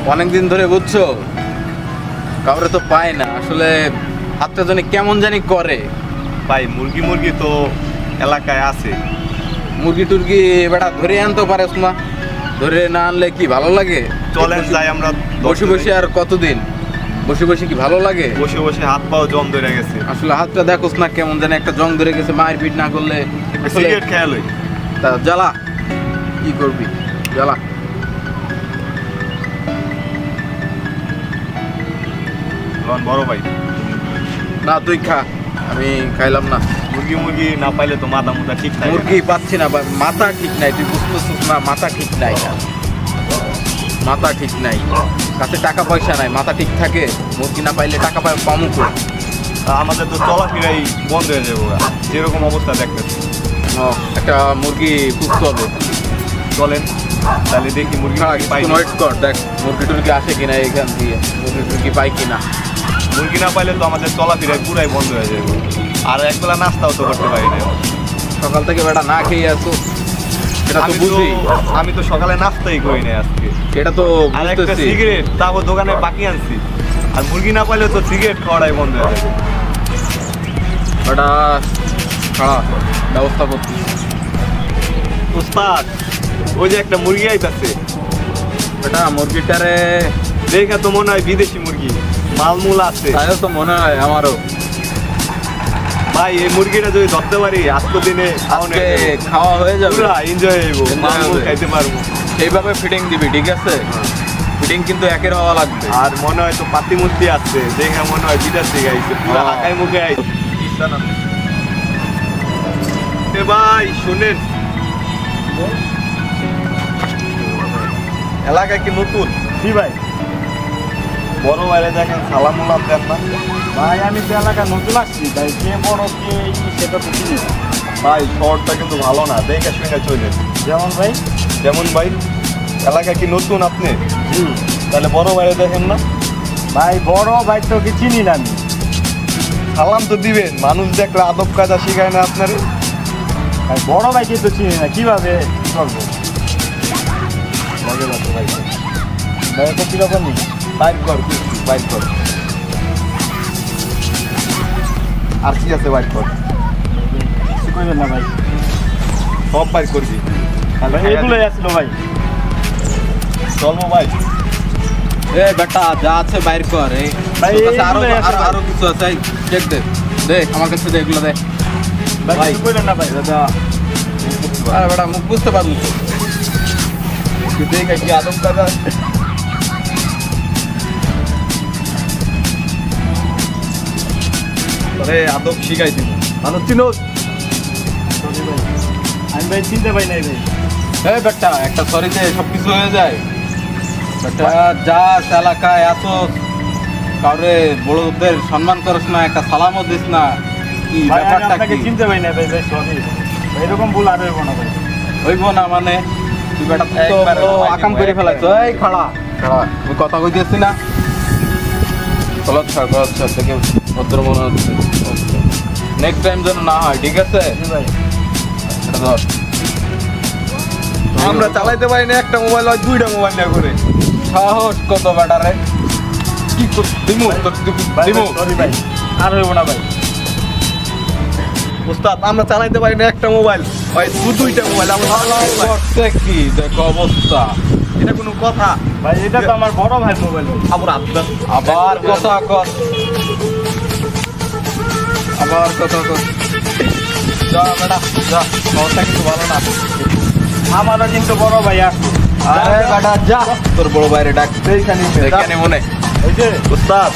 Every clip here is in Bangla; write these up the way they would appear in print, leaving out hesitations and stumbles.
অনেকদিন ধরে বুঝছো, কাউরে তো পায় না আসলে। হাতটা জানি কেমন জানি করে। ভাই মুরগি তো এলাকায় আছে। মুরগি টুরগি বেটা ধরে আনতে পারেস না? ধরে না আনলে কি ভালো লাগে? চলেন যাই আমরা। বসে বসে আর কতদিন বসে বসে কি ভালো লাগে? বসে বসে হাত পাও জম ধরে গেছে। আসলে হাতটা দেখোস না কেমন জানি একটা জং ধরে গেছে। মায়ের পিট না করলে সিগারেট খেয়াল হই তা জ্বালা। কি করবি, জ্বালা। বড় ভাই না তুই খা, আমি খাইলাম না। মুরগি না পাইলে তো মাথা মুথা ঠিক থাকে। মুরগি পাচ্ছি না, মাথা ঠিক নাই। তুই বুঝতেছিস না, মাথা ঠিক নাই। মাথা ঠিক নাই, কাছে টাকা পয়সা নাই। মাথা ঠিক থাকে, মুরগি না পাইলে টাকা পাই পামু কই? আমাদের তো চলাফেরাই বন্ধ হয়ে যাবো যেরকম অবস্থা দেখতেছি। একটা মুরগি খুঁজতে হবে। চলেন তাহলে দেখি মুরগি পাই। ওয়েট কর, দেখ মুরগি টুরগি আসে কিনা এখান দিয়ে, মুরগি টুরগি পাই কিনা। মুরগি না পাইলে তো আমাদের চলাফেরাই পুরাই বন্ধ হয়ে যাবে। আর একবেলা নাস্তাও তো করতে পারি না। সকাল থেকে বেটা না খেয়ে আসো, সেটা তো বুঝি। আমি তো সকালে নাস্তাই করি না আজকে। সেটা তো আর একটা সিগারেট তাও দোকানে বাকি আনছি। আর মুরগি না পাইলে তো সিগারেট খাওয়াটাই বন্ধ হয়ে যাবে। বেটা খাওয়া ব্যবস্থা করছি। উস্তাদ ওই যে একটা মুরগি আইতাছে। বেটা মুরগিটারে দেখা তো মনে হয় বিদেশি মুরগি, মালমূল আছে। তাইও তো মনে হয় আমারও। ভাই এই মুরগিটা যদি ধরতে পারি আজকে দিনে খাওয়া হয়ে যাবে, এনজয় হইব, মালমূল খাইতে পারবো। সেইভাবে ফিটিং দিবি, ঠিক আছে? ফিটিং কিন্তু একের হওয়া লাগবে। আর মনে হয় তো পাতিমূর্তি আছে, দেখে মনে হয় বিদেশ থেকে আইছে, পুরো আকায় মুখে আইছে। ভাই শুনেন, এলাকা কি নতুন? জি ভাই। বড় বাইরে দেখেন সালাম উলাম দেন না। ভাই আমি তো এলাকা নতুন আসছি, তাই কে বড় কে সেটা তো চিনি না। ভাই শহরটা কিন্তু ভালো না, দেখে শুনে চলেন। যেমন ভাই? যেমন ভাই এলাকা কি নতুন আপনি? জি। তাহলে বড় বাইরে দেখেন না। ভাই বড় ভাই তো কি চিনি না আমি। সালাম তো দিবেন, মানুষ দেখলে আদব কায়দা শিখায় না আপনারে? ভাই বড় ভাইকে তো চিনি না, কিভাবে চলবো? মজা লাগতো ভাই। ভাই তো কিরকম নি? বাইর কর, বাইর কর। আর কি আছে বাইর কর? কিছু করবেন না ভাই, সব বাইর করবি। ভাই এগুলোই আসলো ভাই। চলবো ভাই। এ বেটা যা আছে বাইর কর। ভাই আরো কিছু আছে, চেক দে। দে আমার কাছে দে, এগুলো দে। ভাই কিছু করবেন না ভাই। দাদা আরে বেটা মুখ বুঝতে পারবো তো, দেখে কি আদব কায়দা। আরে আদব শিখাই দিব, মানুষ চিনো। আমি ভাই চিনতে পাই নাই ভাই। এই বেটা একটা সরিতে সবকিছু হয়ে যায়। বেটা যা এলাকায় এত কাউরে বড়দের সম্মান করিস না, একটা সালামও দিস না। কি ভাই আমি ব্যাপারটা আপনাকে কি? চিনতে পাই না ভাই, ভাই সরি। এরকম ভুল আর হইব না ভাই। হইব না মানে? তুই বেটা তুই তো একবারে বড় আকাম করে ফেলাইছ। এই খাড়া খাড়া, আমি কথা কইতেছি না। গলত ছাড় থেকে ভদ্র মনে হচ্ছে। নেক্সট টাইম যেন না হয়, ঠিক আছে? জি ভাই। এটা ধর। আমরা চালাইতে পারি না একটা মোবাইল, হয় দুইটা মোবাইল না করে। সাহস কত বেটারে! কি দিমু ভাই দিমু সরি ভাই, আর হইব না ভাই। উস্তাদ আমরা চালাইতে পারি না একটা মোবাইল, হয় দুইটা মোবাইল। আমরা করছে কি দেখো অবস্থা। এটা কোনো কথা? ভাই এটা তো আমার বড় ভাই মোবাইল। আবার আব্বাস আবার কথা কর, আবার কথা কর। যা বেটা যা, শহরটা কিন্তু ভালো না। আমারও কিন্তু বড় ভাই আছে। আরে বেটা যা, তোর বড় বাইরে ডাক। এইখানে মনে এই যে উস্তাদ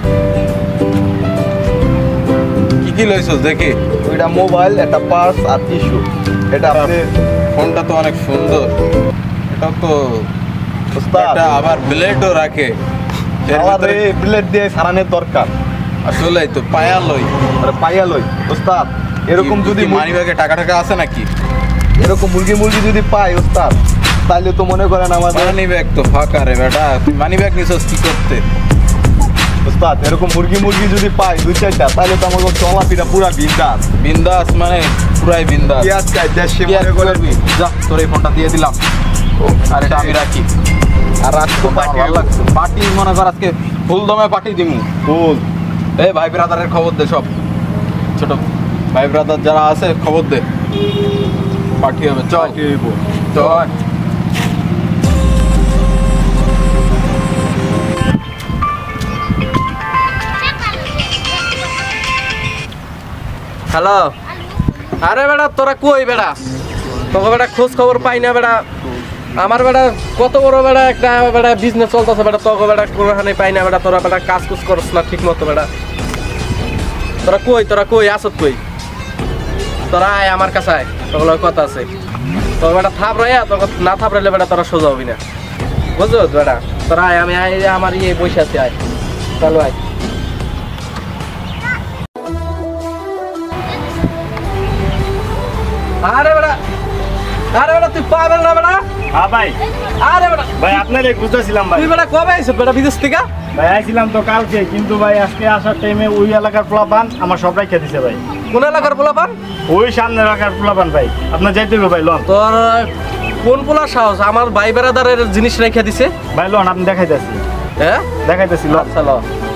কি কি লইছস দেখি। দুইটা মোবাইল, একটা পার্স আর টিস্যু। এটা আপনি ফোনটা তো অনেক সুন্দর। এটা তো উস্তাদ এটা আবার ব্লেডও রাখে। এর আমাদের ভিতরে প্লেট দিয়ে সারানোর দরকার। আসলেই তো পায়া লই। আরে পাইয়া লই উস্তাদ। এরকম যদি মানি ব্যাগে টাকা টাকা আছে নাকি? এরকম মুরগি যদি পাই উস্তাদ, তাহলে তো মনে করেন আমাদের মানি ব্যাগ তো ফাঁকা রে বেটা। তুই মানি ব্যাগ নিছস কি করতে? উস্তাদ এরকম মুরগি যদি পাই দুই চারটা, তাহলে তো আমাকে চলাফেরা পুরা বিন্দাস। বিন্দাস মানে পুরাই বিন্দাস। কি আজকে দেশে কি আর মনে করেন। করবি? যা তোর এই ফোনটা দিয়ে দিলাম, আর এটা আমি রাখি। আর আজকে পার্টি ভালো লাগছে পার্টি মনে কর আজকে ফুল দমে পার্টি দিমু ফুল এই ভাই ব্রাদারের খবর দে সব ছোট ভাই ব্রাদার যারা আছে খবর দে পার্টি হবে চল পার্টি হইব চল হ্যালো আরে বেটা তোরা কই বেটা তোকে বেটা খোঁজ খবর পাই না বেটা আমার বেটা কত বড় বেটা একটা বেটা বিজনেস চলতেছে বেটা তোকে বেটা কোনোখানে পাই না বেটা তোরা বেটা কাজ কুজ করছ না ঠিক মতো বেটা তোরা কই আসত কই তোরা আয় আমার কাছে আয় তোগুলো কথা আছে তোকে বেটা থাপ রাইয়া তোকে না থাপ রাইলে বেটা তোরা সোজা হবি না বুঝছো বেটা তোরা আয় আমি আয় আমার ইয়ে বসে আছি আয় চলো আয় আরে বেটা তুই পাবেন না বেটা হ্যাঁ ভাই আরে বেটা ভাই আপনারে খুঁজতেছিলাম ভাই তুই বেটা কবে আইছিস বেটা বিদেশ থেকে ভাই আইছিলাম তো কালকে কিন্তু ভাই আজকে আসার টাইমে ওই এলাকার পোলাপান আমার সব রাইখা দিছে ভাই কোন এলাকার পোলাপান ওই সামনে এলাকার পোলাপান ভাই আপনার যাইতে হবে ভাই লন তোর কোন পোলা সাহস আমার ভাই বেড়াদারের জিনিস রেখে দিছে ভাই লন আপনি দেখাইতেছি হ্যাঁ দেখাইতেছি লন আচ্ছা ল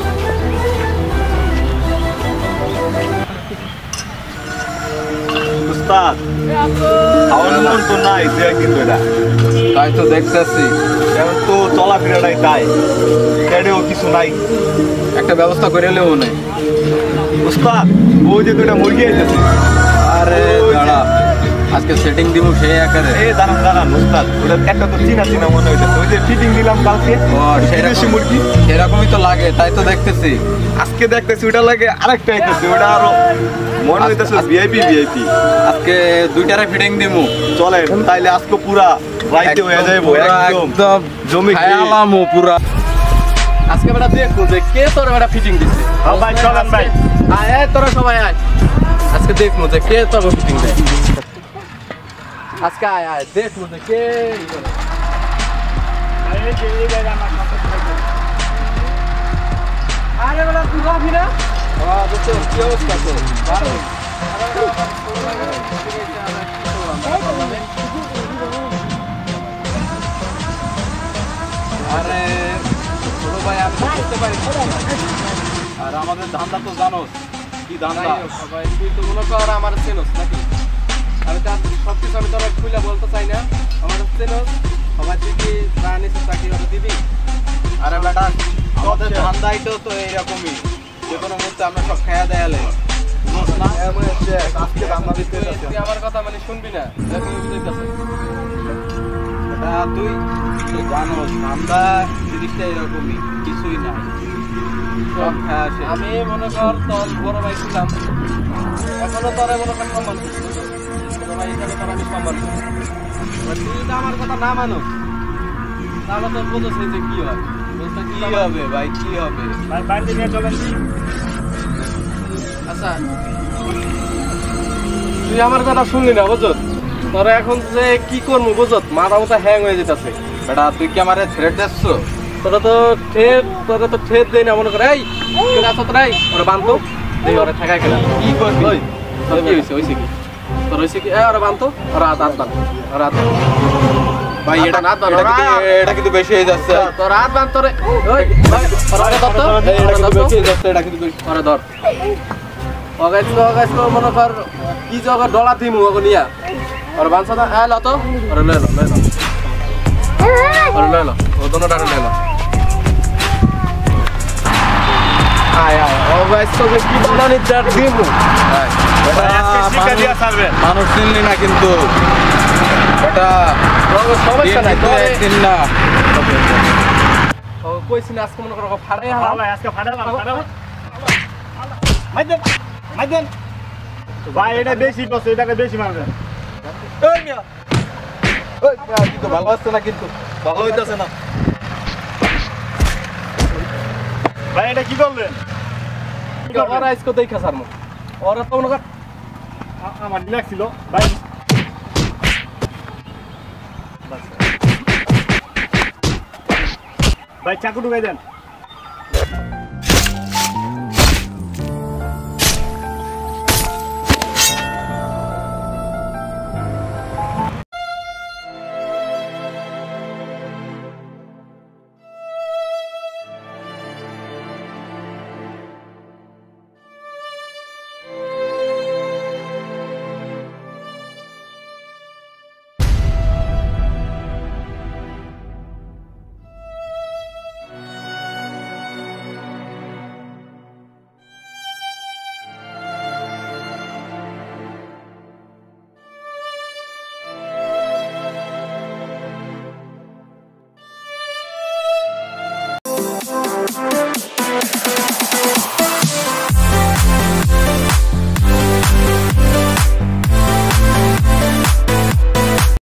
উস্তাদ আমার মন তো নাই যে কিন্তু এটা তাই তো দেখতেছি এখন তো চলাফেরাটাই তাই এটাও কিছু নাই একটা ব্যবস্থা করে এলেও নেই উস্তাদ ওই যে দুইটা মুরগি আইতেছে আরে দাঁড়া আজকে সেটিং দিব সেই আকারে এই দাঁড়ান উস্তাদ ওটা একটা তো চিনা মনে হইতেছে ওই যে ফিটিং দিলাম কালকে ও দেশি মুরগি সেরকমই তো লাগে তাই তো দেখতেছি আজকে দেখতেছি ওটা লাগে আরেকটা আইতেছে ওটা আরো মনে হইতেছে ভিআইপি আজকে দুইটারে ফিটিং দিমু চলেন তাইলে আজকে পুরা রাইতে হয়ে যাইবো একদম জমি খেয়ে। খায়ালামু পুরা আজকে বেটা দেখবো যে কে তোর বেটা ফিটিং দিছে হ্যাঁ ভাই চলেন ভাই আয় আয় তোরা সবাই আয় আজকে দেখবো যে কে তোর ফিটিং দেয় আজকে আয় আয় দেখবো যে কে ই করে। আরে বেটা তুই যাবি না কি অবস্থা তো ভালো আরে ছোট ভাই আমি তো বুঝতে পারি আর আমাদের ধান্দা তো জানো কি ধান্দা সবাই তুই তো মনে কর আমার চেনস নাকি আমি তো সব কিছু আমি তোর খুলে বলতে চাই না আমার চেনস সবাই তুই কি জানিস চাকরি করে দিবি আরে বেটা আমাদের ধান্দাই তো এইরকমই যে কোনো মুহূর্তে আমরা সব খেয়া দেয়ালে না আজকে ধান্দা দিতে তুই আমার কথা মানে শুনবি না দেখি বুঝাইতেছে এটা তুই জানো ধান্দা জিনিসটা এরকমই কিছুই নাই সব খেয়া শেষ। আমি মনে কর তোর বড় ভাই ছিলাম এখনো তোর মনে কর সম্মান করছি বড় ভাই হিসাবে তোর আমি সম্মান করি এবার তুই যদি আমার কথা না মানো তাহলে তোর বোঝাচ্ছে যে কি হয় বুঝতে কি হবে ভাই কি হবে ভাই বাড়িতে নিয়ে চলেন আচ্ছা তুই আমার কথা শুনলি না বুঝত তোরা এখন যে কি করবো বুঝত মাথা মতো হ্যাং হয়ে যেতেছে বেটা তুই কি আমারে থ্রেট দিচ্ছ তোরা তো ঠেট দেয় না মনে করে এই কেনা আসত নাই ওরা বানতো এই ওরা ঠেকায় কেনা কি করবি ওই তোর কি হয়েছে হয়েছে কি তোর হয়েছে কি ওরা বানতো ওরা হাত বান ওরা হাত ভাই এটা হাত বান এটা কিন্তু বেশি হয়ে যাচ্ছে তোর হাত বান তোরে ওই ওরা ধর তো এটা কিন্তু বেশি হয়ে যাচ্ছে এটা কিন্তু বেশি ওরা ধর অগাইছিল মনে কর কি যে ওকে ডলা দিমু ওকে নিয়া ওরা বানছ না ল তো ওরা লয় ওরা লয় ও দোনো ডারে লয় আয় আয় অগাইছিল যে কি বানানি দার দিমু আজকে শিক্ষা দিয়া ছাড়বেন মানুষ চিনলি না কিন্তু এটা সমস্যা নাই তো চিন না কইছি না আজকে মনে করো ফাড়াই হ্যাঁ ভাই আজকে ফাটালাম মাইদেন ভাই এটা বেশি পছন্দ এটাকে বেশি মারবেন ওই মিয়া কিন্তু ভালো আসছে না কিন্তু ভালো হইতাছে না ভাই এটা কি করলেন ওরা আজকে দেখা সারমু ওরা তো মনে কর আমার রিল্যাক্স ছিল ভাই ভাই চাকু ঢুকাই দেন